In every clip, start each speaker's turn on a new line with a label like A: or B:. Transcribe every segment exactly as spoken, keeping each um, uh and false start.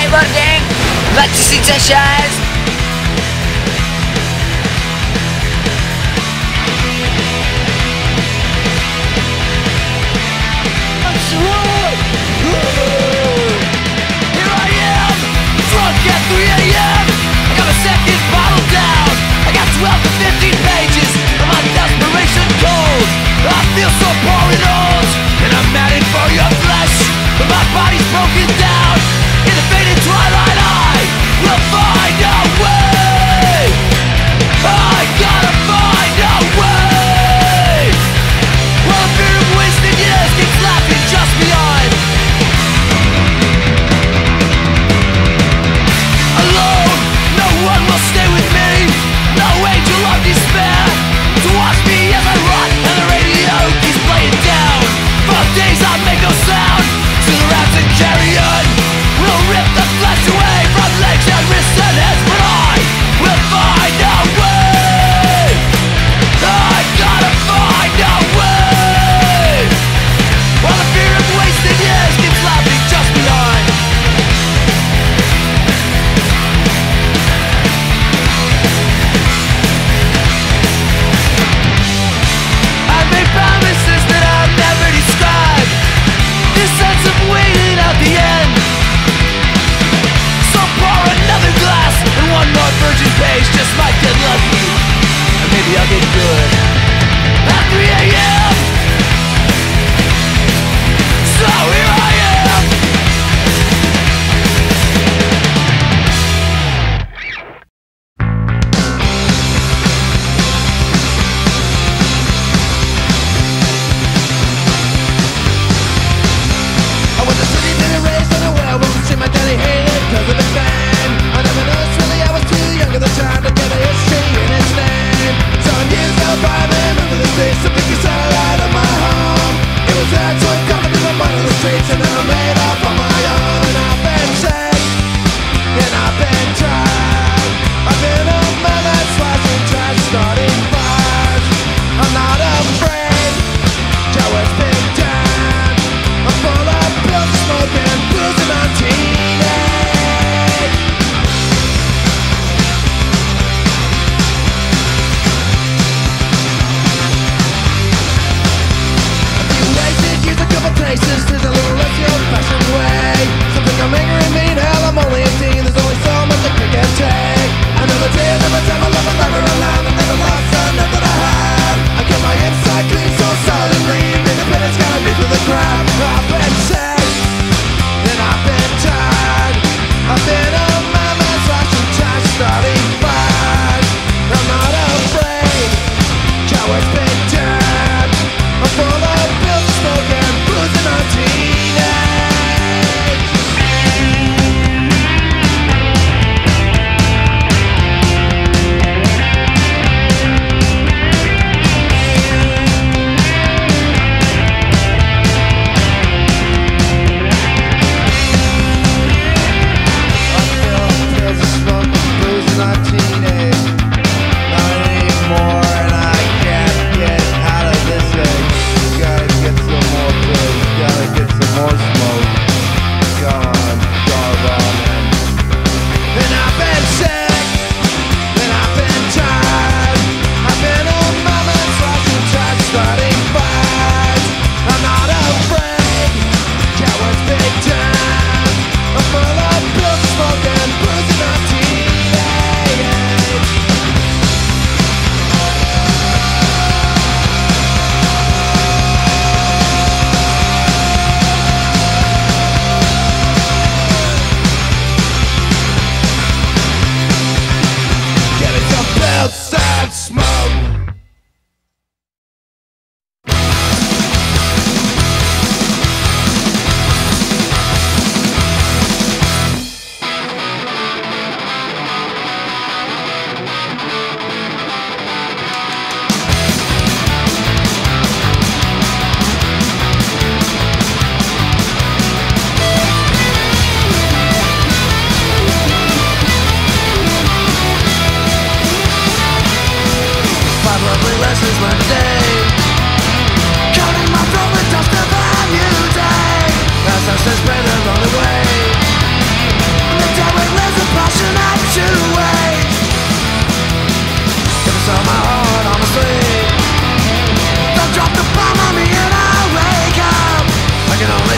A: burning like to see ashes.
B: Here I am, drunk at three A M I got my second bottle down. I got twelve to fifteen pages of my desperation cold. I feel so poor and old, and I'm mad for your flesh, but my body's broken down. In the faded twilight I will find out.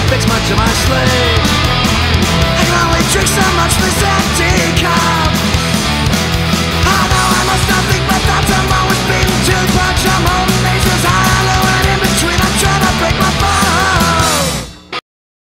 B: fix much of my sleep. I can only drink so much from this empty cup.